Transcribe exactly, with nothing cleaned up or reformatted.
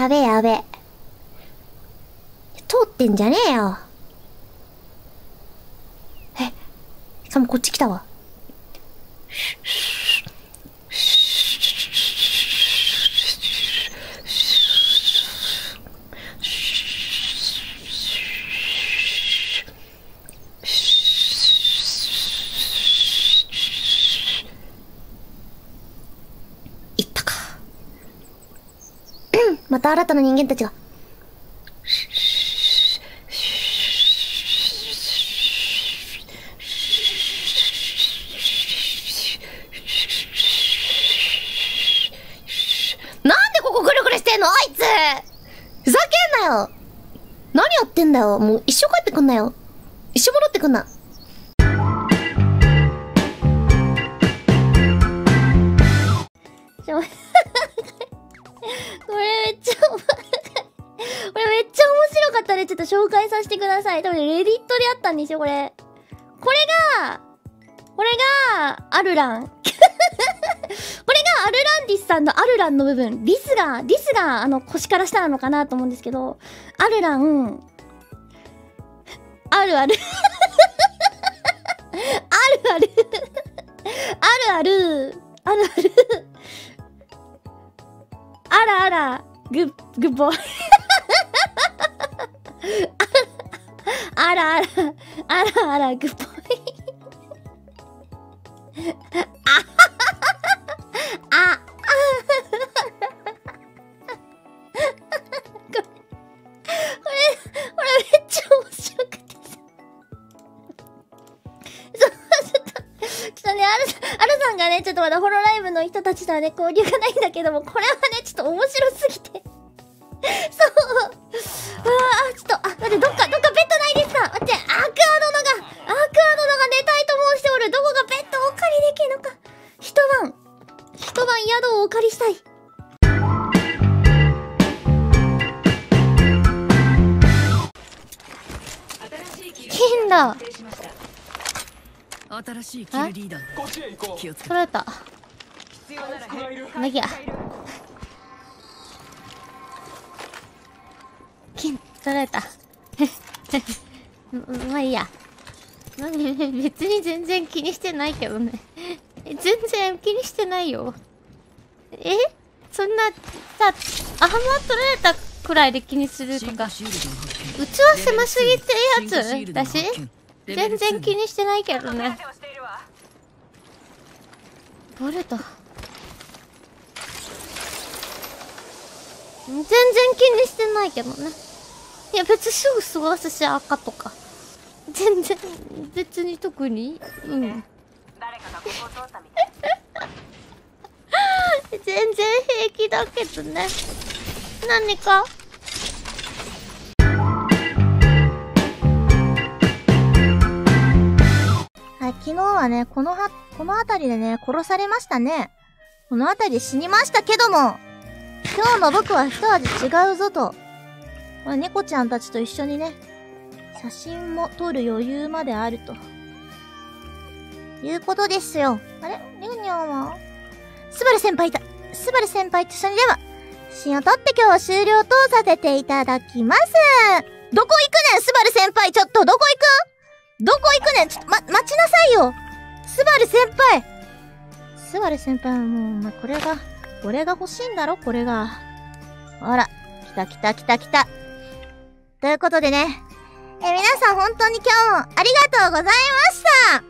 やべえやべえ。通ってんじゃねえよ。え、しかもこっち来たわ。行ったか。また新たな人間たちが。なんでここぐるぐるしてんのあいつ。ふざけんなよ。何やってんだよ。もう一生帰ってくんなよ。一生戻ってくんな。ちょ、これめっちゃ、これめっちゃ面白かったね。ちょっと紹介させてください。多分レディットであったんですよ、これ。これが、これが、アルラン。これがアルランディスさんのアルランの部分。リスが、リスがあの腰から下なのかなと思うんですけど、アルラン、あるある。あるある。あるある。あるある。あらあら、グッ、グッボーイ。あらあら、あらあら、グッボーイ。あ、あ、これ、これ、これめっちゃ面白くてさ。そう、ちょっと、ちょっとね、ある、あるさんがね、ちょっとまだホロライブの人たちとはね、交流がないんだけども、これはね、ちょっと面白すぎて。そう。うわぁ、ちょっと、あ、待って、どっか、どっかベッドないですか？待って、アクア殿が、アクア殿が寝たいと申しておる。どこがベッドをお借りできるのか。一晩、一晩宿をお借りしたい。金だ。 新しいキルリーダー。気をつけて。 取られた。まあいいや。金取られた。まあいいや。まあ、別に全然気にしてないけどね。全然気にしてないよ。えそんな、さ、アハマ取られたくらいで気にするとか。器狭すぎてるやつだし、全然気にしてないけどね。バレた。全然気にしてないけどね。いや別にすぐ過ごすし、赤とか。全然、別に特に、うん。全然平気だけどね。何かはい、昨日はね、このは、この辺りでね、殺されましたね。この辺りで死にましたけども、今日の僕は一味違うぞと。これ猫ちゃんたちと一緒にね、写真も撮る余裕まであると。いうことですよ。あれニューニャンはスバル先輩いた。スバル先輩と一緒にでは、写真を撮って今日は終了とさせていただきます。どこ行くねんスバル先輩ちょっとどこ行くどこ行くねんちょっと、ま、待ちなさいよスバル先輩スバル先輩はもう、ま、これが、これが欲しいんだろこれが。ほら、来た来た来た来た。ということでね、え、皆さん本当に今日もありがとうございました